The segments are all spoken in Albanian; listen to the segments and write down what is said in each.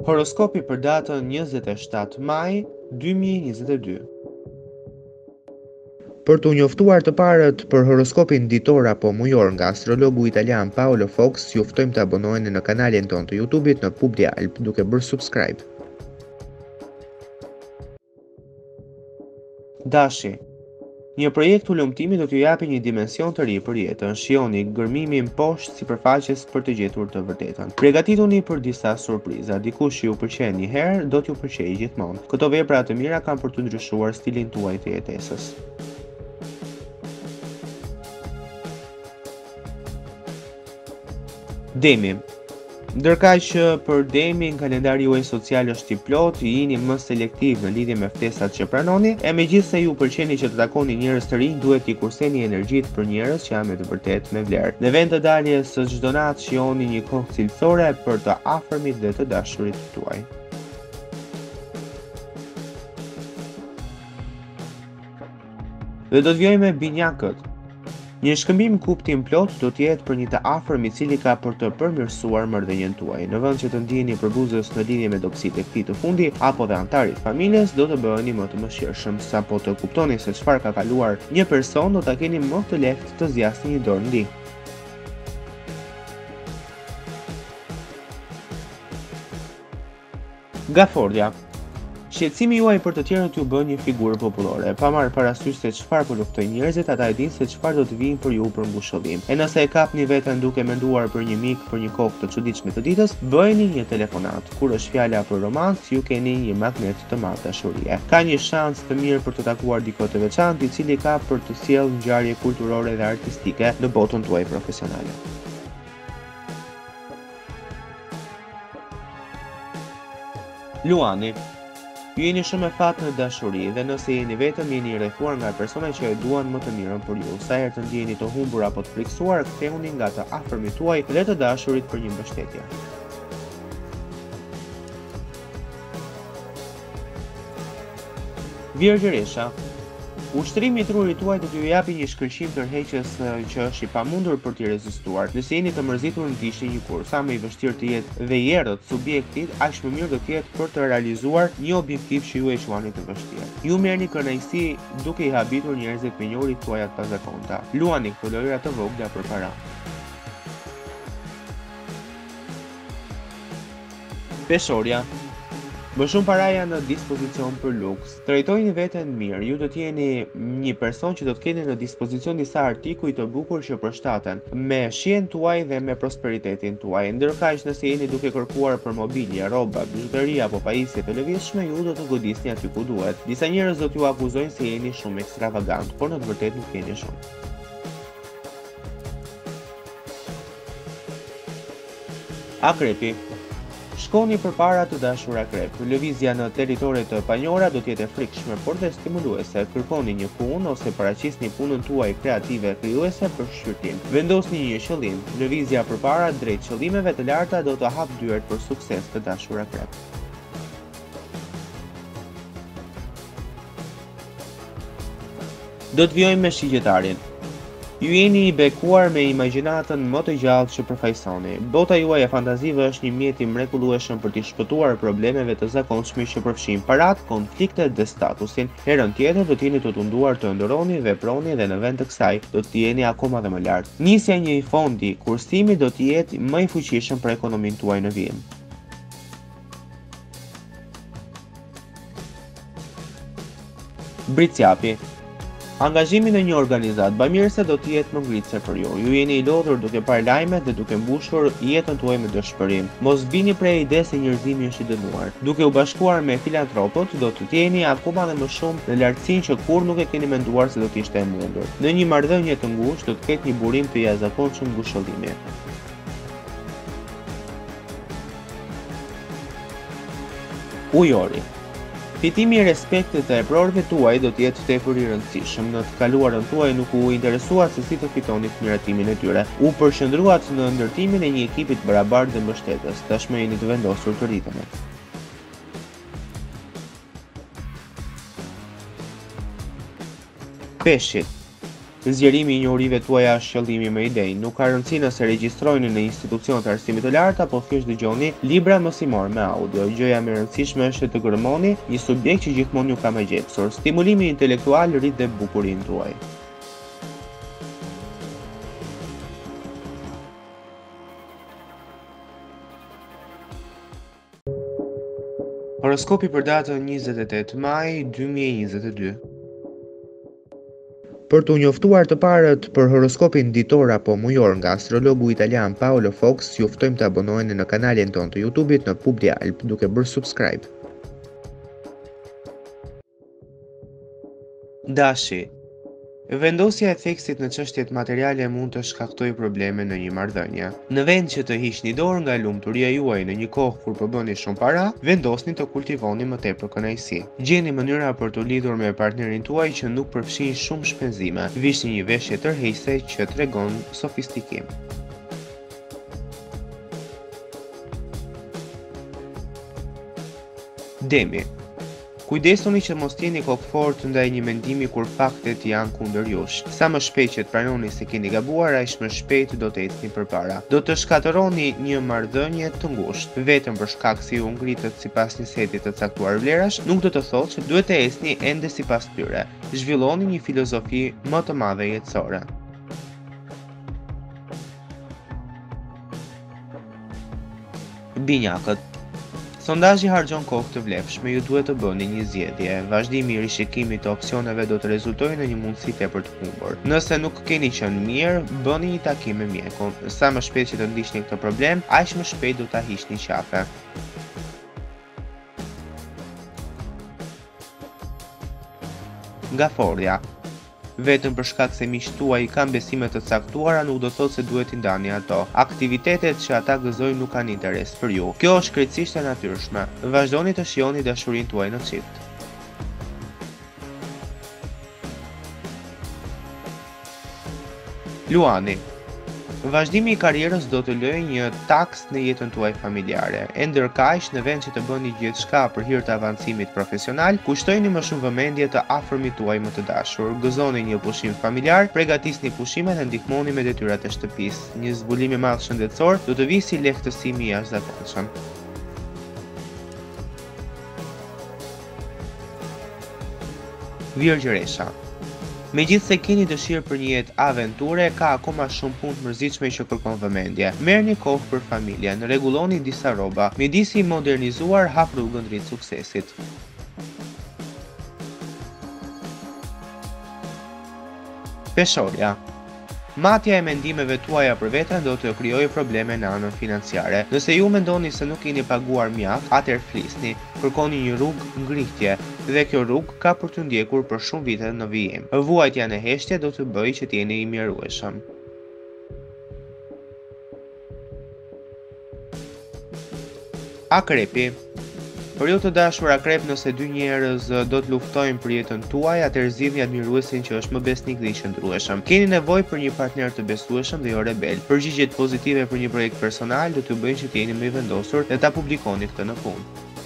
Horoskopi për datën 27 maj 2022. Për t'u njoftuar të parët për horoskopin ditor apo mujor nga astrologu italian Paolo Fox, ju ftojmë të abonoheni në kanalin ton të YouTube-it në Publi Alp duke bërë subscribe. Dashi. Një projekt ulëmtimi do t'ju japi një dimension të ri për jetën. Shihoni gërmimin poshtë sipërfaqes për të gjetur të vërtetën. Përgatituni për disa surpriza. Dikush që ju pëlqen një herë do t'ju pëlqejë gjithmonë. Këto vepra të mira kanë për të ndryshuar stilin tuaj të jetesës. Demi. Ndërkaq që për Demin kalendari juaj social është i plotë, jini më selektiv në lidhje me ftesat që pranoni, e megjithse ju pëlqeni që të takoni njerëz të rinj, duhet t'i kurseni energjitë për njerëz që janë me të vërtetë me vlerë. Në vend të daljes së çdo natë shihoni një kohë cilësore për të afërmit dhe të dashurit tuaj. Dhe do të vjojmë me binjakët. Një shkëmbim kuptim plot do t'jetë për një të afërm i cili ka për të përmirësuar marrëdhënien tuaj. Në vend që të ndiheni përbuzës në lidhje me dobësitë e këtij të fundi apo dhe antarit familjes, do të bëheni më të mëshirshëm. Sapo të kuptoni se çfarë ka kaluar një person, do ta keni më të lehtë të zgjasni një dorë ndihmë. Gafordja. Shqetësimi juaj për të tjerët ju bën një figurë popullore. Pa marrë parasysh se çfarë po luftojnë njerëzit, ata e dinë se çfarë do të vijnë për ju për ngushëllim. E nëse e kapni veten duke menduar për një mik për një kohë të çuditshme të ditës, bëjeni një telefonat. Kur është fjala për romans, ju keni një magnet të madh dashurie. Ka një shans të mirë për të takuar dikë të veçantë, i cili ka për të sjellë ngjarje kulturore dhe artistike në botën tuaj profesionale. Luani. Ju jeni shumë e fat në dashuri dhe nëse jeni vetëm, jeni i rrethuar nga persona që e duan më të mirën për ju. Sa herë të ndjeni të humbur apo të frikësuar, kthehuni nga të afërmit tuaj dhe të dashurit për një mbështetje. Vjergjëresha. Ushtrimi i trurit tuaj do t'ju japi një shkëlqim tërheqës që është i pamundur për t'i rezistuar. Nëse jeni të mërzitur në t'i ishte një kurrë, sa më i vështirë të jetë dhe i errët subjektit, aq më mirë do të jetë për të realizuar një objektiv që ju e quani të vështirë. Ju merrni kënaqësi duke i habitur njerëzit me njohurit tuaj të pazakonta. Luani këto lojra të vogla për para. Peshorja. Më shumë para janë në dispozicion për luks. Trajtojini veten mirë, ju do të jeni një person që do të keni në dispozicion disa artikuj të bukur që përshtaten me shihen tuaj dhe me prosperitetin tuaj. Ndërkaq nëse jeni duke kërkuar për mobilje, rroba, bizhuteri apo pajisje të lëvizshme, ju do të godisni aty ku duhet. Disa njerëz do t'ju akuzojnë se jeni shumë ekstravagant, por në të vërtetë nuk jeni shumë. Akrepi. Shkoni përpara të dashur akrep. Lëvizja në territore të panjohura do të jetë e frikshme, por dhe stimuluese. Kërkoni një punë ose paraqisni punën tuaj kreative krijuese për shqyrtim. Vendosni një qëllim. Lëvizja përpara drejt qëllimeve të larta do të hap dyert për sukses të dashur akrep. Do të vjojmë me shigjetarin. Ju jeni i bekuar me imagjinatën më të gjallë që përfaqësoni. Bota juaj e fantazive është një mjet i mrekullueshëm për t'i shpëtuar problemeve të zakonshme që përfshin parat, konfliktet dhe statusin. Herën tjetër do t'jeni të tunduar të ndëroni, veproni dhe në vend të kësaj do të jeni akoma dhe më lart. Nisja një fondi kursimi do të jetë më i fuqishëm për ekonominë tuaj në vijim. Bricjapi. Angazhimi në një organizat bamirëse do të jetë më ngritëse për ju. Ju jeni i lodhur duke parë lajmet dhe duke mbushur jetën tuaj me dëshpërim. Mos bini prej idesë se njerëzimi është i dënuar. Duke u bashkuar me filantropët, do të jeni akoma dhe më shumë në lartësinë që kurrë nuk e keni menduar se do të ishte e mundur. Në një marrëdhënie të ngushtë do të ketë një burim të jashtëzakonshëm ngushëllimi. Ujori. Fitimi i respektit të eprorëve tuaj do të jetë tepër i rëndësishëm. Në të kaluarën tuaj nuk u interesua se si të fitoni miratimin e tyre. U përqendruat në ndërtimin e një ekipi të barabartë dhe mbështetës. Tashmë jeni të vendosur të rriteni. Peshqit. Zgjerimi i njohurive tuaja është qëllimi me ide. Nuk ka rëndësi nëse regjistrojeni në institucione të arsimit të lartë apo thjesht dëgjoni libra mësimor me audio. Gjëja më e rëndësishme është të gërmoni një subjekt që gjithmonë ju ka mëgjepsur. Stimulimi intelektual rrit dhe bukurinë tuaj. Horoskopi për datën 28 maj 2022. Për t'u njoftuar të parët për horoskopin ditor apo mujor nga astrologu italian Paolo Fox, ju ftojmë të abonoheni në kanalin ton të YouTube-it në Publi Alp duke bërë subscribe. Dashi. Vendosja e theksit në çështjet materiale mund të shkaktojë probleme në një marrëdhënie. Në vend që të hiqni dorë nga lumturia juaj në një kohë kur po bëni shumë para, vendosni të kultivoni më tepër kënaqësi. Gjeni mënyra për të lidhur me partnerin tuaj që nuk përfshin shumë shpenzime. Vishni një veshje tërheqëse që tregon sofistikim. Demi. Kujdesuni që mos jeni kokfort ndaj një mendimi kur faktet janë kundër jush. Sa më shpejt që të pranoni se keni gabuar, aq më shpejt do të ecni përpara. Do të shkatërroni një marrëdhënie të ngushtë, vetëm për shkak se ju ngritët sipas një seti të caktuar vlerash, nuk do të thotë që duhet të ecni ende sipas tyre. Zhvilloni një filozofi më të madhe jetësore. Binjakët. Sondazhi harxhon kohë të vlefshme, ju duhet të bëni një zgjedhje. Vazhdimi i rishikimit të opsioneve do të rezultojë në një mundësi tepër të humbur. Nëse nuk keni qenë mirë, bëni një takim me mjekun. Sa më shpejt që të ndiqni këtë problem, aq më shpejt do ta hiqni qafe. Gaforja. Vetëm për shkak se miqtë tuaj kanë besime të caktuara nuk do thotë se duhet t'i ndani ato. Aktivitetet që ata gëzojnë nuk kanë interes për ju. Kjo është krejtësisht e natyrshme. Vazhdoni të shijoni dashurinë tuaj në çift. Luani. Vazhdimi i karrierës do të lëjë një taks në jetën tuaj familjare. E ndërkaq, në vend që të bëni gjithçka për hir të avancimit profesional, kushtojini më shumë vëmendje të afërmit tuaj më të dashur. Gëzoni një pushim familjar, përgatisni pushimet dhe ndihmoni me detyrat e shtëpisë. Një zbulim i madh shëndetësor do të vijë si lehtësim i jashtëzakonshëm. Virgjëresha. Megjithse keni dëshirë për një jetë aventure, ka akoma shumë punë të mërzitshme që kërkon vëmendje. Merrni kohë për familjen, rregulloni disa rroba. Mjedisi i modernizuar hap rrugën drejt suksesit. Peshorja. Matja e mendimeve tuaja për veten do të krijojë probleme në anën financiare. Nëse ju mendoni se nuk keni paguar mjaft, atëherë flisni, kërkoni një rrugë ngritje dhe kjo rrugë ka për të ndjekur për shumë vite në vijim. Vuajtja në heshtje do të bëjë që të jeni i mjerueshëm. Akrepi. Për ju të dashur akrep, nëse dy njerëz do të luftojnë për jetën tuaj, atëherë zgjidhni admiruesin që është më besnik dhe i qëndrueshëm. Keni nevojë për një partner të besueshëm dhe jo rebel. Përgjigjet pozitive për një projekt personal do t'ju bëjnë që të jeni më i vendosur dhe ta publikoni këtë në punë.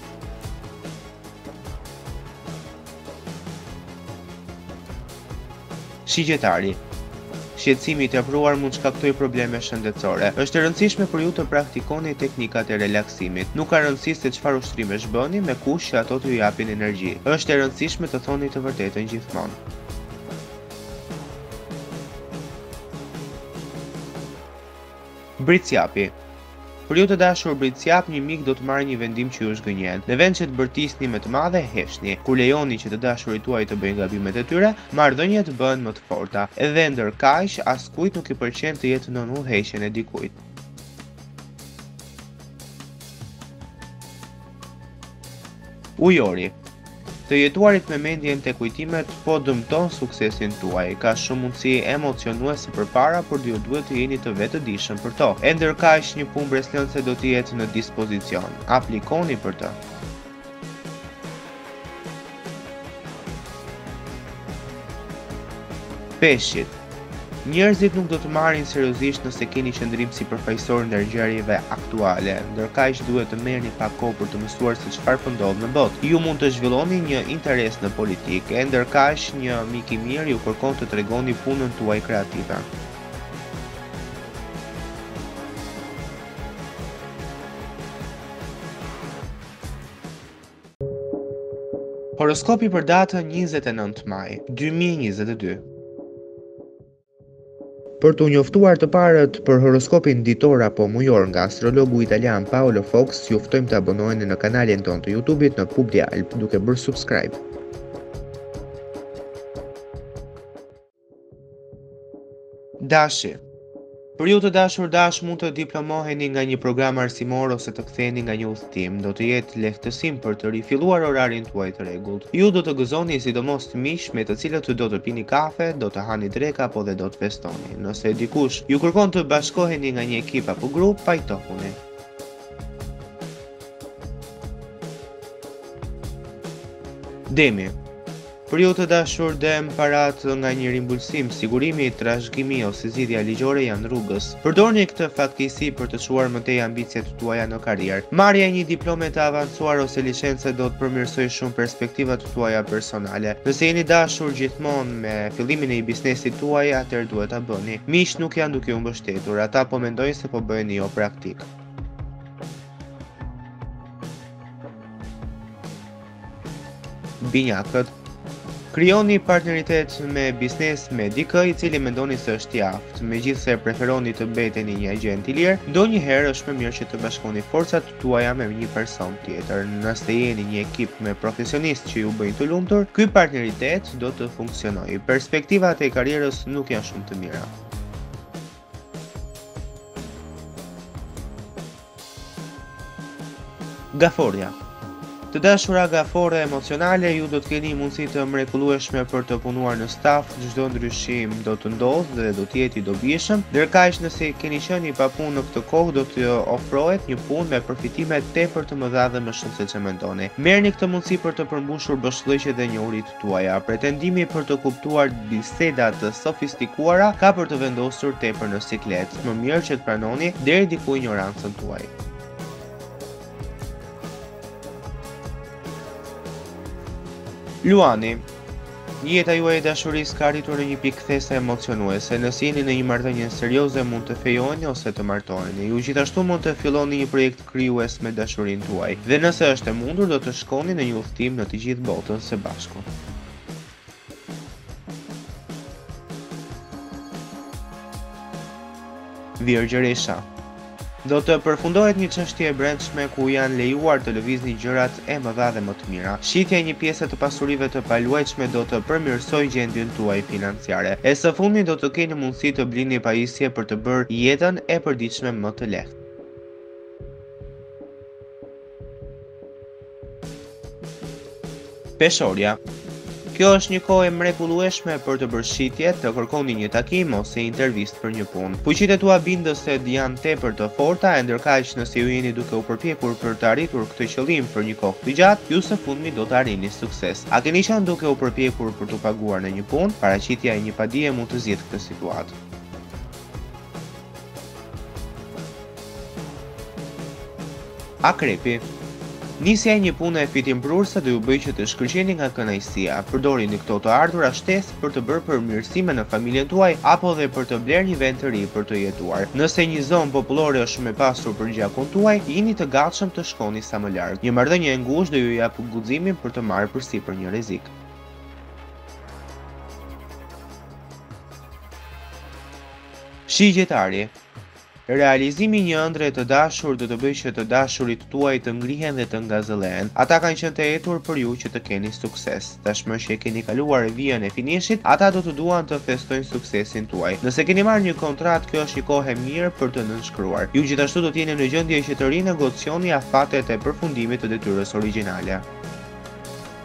Shigjetari. Shqetësimi i tepruar mund shkaktojë probleme shëndetësore. Është e rëndësishme për ju të praktikoni teknikat e relaksimit. Nuk ka rëndësi se çfarë ushtrimesh bëni, me kush që ato t'ju japin energji. Është e rëndësishme të thoni të vërtetën gjithmonë. Britsjapi. Për ju të dashur britsjap, një mik do të marrë një vendim që ju zgënjen. Në vend që të bërtisni me të madhe, heshni. Kur lejoni që të dashurit tuaj të bëjnë gabimet e tyre, marrëdhëniet bëhen më të forta. Edhe ndërkaq, askujt nuk i pëlqen të jetë në udhëheqjen e dikujt. Ujori. Të jetuarit me mendjen te kujtimet po dëmton suksesin tuaj. Ka shumë mundësi emocionuese përpara, por ju duhet të jeni të vetëdijshëm për to. E ndërkaq një punë breslënse do të jetë në dispozicion. Aplikoni për të. Peshqit. Njerëzit nuk do të marrin seriozisht nëse keni qëndrim sipërfaqësor ndër ngjarjeve aktuale, ndërkaq duhet të merrni pak kohë për të mësuar se çfarë po ndodh në botë. Ju mund të zhvilloni një interes në politikë, ndërkaq një mik i mirë ju kërkon të tregoni punën tuaj kreative. Horoskopi për datën 29 maj 2022. Për të njoftuar të parët për horoskopin ditor apo mujor nga astrologu italian Paolo Fox, ju ftojmë të abonoheni në kanalin ton të YouTube-it në Publi Alp duke bërë subscribe. Dashi. Për ju të dashur dash mund të diplomoheni nga një program arsimor ose të ktheheni nga një udhëtim, do të jetë lehtësim për të rifilluar orarin tuaj të rregullt. Ju do të gëzoni sidomos të miq me të cilët do të pini kafe, do të hani dreka apo dhe do të festoni. Nëse dikush ju kërkon të bashkoheni nga një ekip apo grup, pajtohuni. Demi. Për ju të dashur dem parat nga një rimbulsim, sigurimi, trashëgimi ose zgjidhja ligjore janë rrugës. Përdorni këtë fatkeqësi për të çuar më tej ambicet tuaja në karrierë. Marrja e një diplome të avancuar ose licence do të përmirësojë shumë perspektivat tuaja personale. Nëse jeni dashur gjithmonë me fillimin e një biznesi tuaj, atëherë duhet ta bëni. Miq nuk janë duke u mbështetur, ata po mendojnë se po bëheni jo praktik. Binjakët. Krijoni partneritet me biznes me dikë i cili mendoni se është i aftë, megjithëse preferoni të mbeteni një agent i lirë, ndonjëherë është më mirë që të bashkoni forcat tuaja me një person tjetër. Nëse jeni një ekip me profesionistë që ju bëjnë të lumtur, ky partneritet do të funksionojë. Perspektivat e karrierës nuk janë shumë të mira. Gaforia. Të dashura gafore emocionale, ju do të keni mundësi të mrekullueshme për të punuar në staf, çdo ndryshim do të ndodhë dhe do të jetë i dobishëm, ndërkaq nëse keni qenë pa punë në këtë kohë do të ofrohet një punë me përfitime tepër të mëdha dhe më shumë se ç'e mendoni. Merrni këtë mundësi për të përmbushur boshllëqet dhe njohuritë tuaja. Pretendimi për të kuptuar biseda të sofistikuara ka për të vendosur tepër në siklet. Më mirë që të pranoni deri diku ignorancën tuaj. Luani. Jeta juaj e dashurisë ka arritur në një pikë kthese emocionuese. Nëse jeni në një marrëdhënie serioze, mund të fejoheni ose të martoheni. Ju gjithashtu mund të filloni një projekt krijues me dashurinë tuaj. Dhe nëse është e mundur, do të shkoni në një udhëtim në të gjithë botën së bashku. Virgjëresha. Do të përfundohet një çështje e brendshme ku janë lejuar të lëvizni gjërat e mëdha dhe më të mira. Shitja e një pjese të pasurive të paluajtshme do të përmirësojë gjendjen tuaj financiare. E së fundmi do të keni mundësi të blini pajisje për të bërë jetën e përditshme më të lehtë. Peshorja. Kjo është një kohë e mrekullueshme për të bërë shitje, të kërkoni një takim ose intervistë për një punë. Fuqitë tua bindëse janë tepër të forta, e ndërkaq nëse ju jeni duke u përpjekur për të arritur këtë qëllim për një kohë të gjatë, ju së fundmi do të arrini sukses. A keni qenë duke u përpjekur për të paguar në një punë? Paraqitja e një padije mund të zgjidhë këtë situatë. Akrepi. Nisja e një pune e fitimprurëse do ju bëjë që të shkëlqeni nga kënaqësia. Përdorini këto të ardhura shtesë për të bërë përmirësime në familjen tuaj apo dhe për të blerë një vend të ri për të jetuar. Nëse një zonë popullore është shumë e pasur për gjakun tuaj, jeni të gatshëm të shkoni sa më larg. Një marrëdhënie e ngushtë do ju jap guximin për të marrë përsipër një rrezik. Shigjetari. Realizimi një ëndre të dashur do të bëjë që të dashurit tuaj të ngrihen dhe të ngazëlleen. Ata kanë qenë të etur për ju që të keni sukses. Tashmë që e keni kaluar vijën e finishit, ata do të duan të festojnë suksesin tuaj. Nëse keni marrë një kontratë, kjo është një kohë e mirë për të nënshkruar. Ju gjithashtu do të jeni në gjendje që të rinegocioni afatet e përfundimit të detyrës origjinale.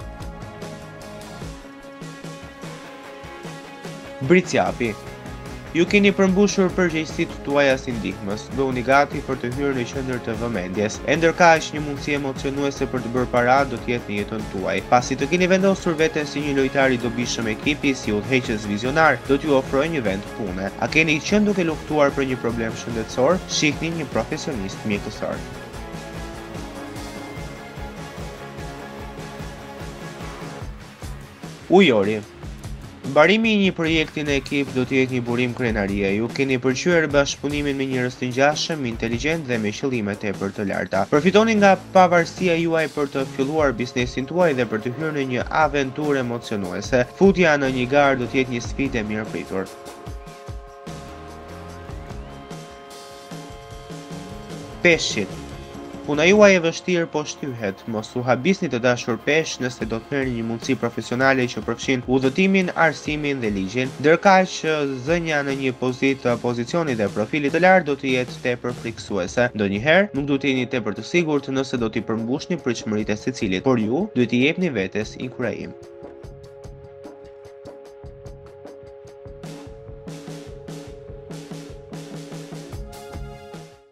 Britsjapi. Ju keni përmbushur përgjegjësitë tuaja si ndihmës, bëhuni gati për të hyrë në qendër të vëmendjes. E ndërkaq një mundësi emocionuese për të bërë para do të jetë në jetën tuaj. Pasi të keni vendosur veten si një lojtar i dobishëm ekipi, si udhëheqës vizionar, do t'ju ofrojë një vend pune. A keni qenë duke luftuar për një problem shëndetësor? Shihni një profesionist mjekësor. Ujori. Mbarimi i një projekti në ekip do të jetë një burim krenarie. Ju keni përqyer bashkëpunimin me njerëz të ngjashëm, inteligjent dhe me qëllime tepër të larta. Përfitoni nga pavarësia juaj për të filluar biznesin tuaj dhe për të hyrë në një aventurë emocionuese. Futja në një garë do të jetë një sfidë e mirëpritur. Peshqit. Puna juaj e vështirë po shtyhet, mos u habisni të dashur peshq nëse do të merrni një mundësi profesionale që përfshin udhëtimin, arsimin dhe ligjin, ndërkaq që zënja në një pozicioni dhe profili të lartë do të jetë tepër frikësuese. Ndonjëherë nuk duhet të jeni tepër të sigurt nëse do t'i përmbushni pritshmëritë e secilit, por ju duhet t'i jepni vetes inkurajim.